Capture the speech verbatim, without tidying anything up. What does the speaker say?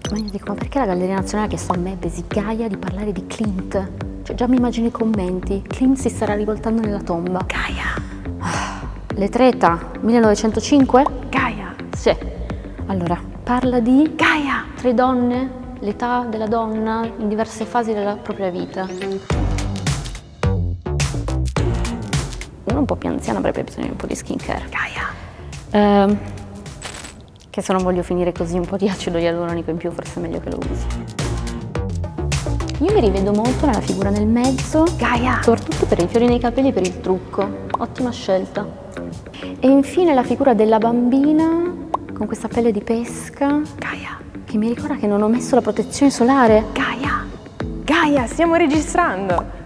Ma io dico, ma perché la Galleria Nazionale ha chiesto a me, Besigaia, di parlare di Klimt? Cioè già mi immagino i commenti. Klimt si starà rivoltando nella tomba. Gaia. Le Treta, millenovecentocinque? Gaia. Sì. Allora, parla di Gaia. tre donne, l'età della donna in diverse fasi della propria vita. Uno un po' più anziano avrebbe bisogno di un po' di skincare. Gaia. Ehm, che se non voglio finire così un po' di acido ialuronico in più, forse è meglio che lo usi. Io mi rivedo molto nella figura nel mezzo, Gaia. soprattutto per i fiori nei capelli e per il trucco. Ottima scelta. E infine la figura della bambina con questa pelle di pesca. Gaia. Che mi ricorda che non ho messo la protezione solare. Gaia. Gaia, stiamo registrando.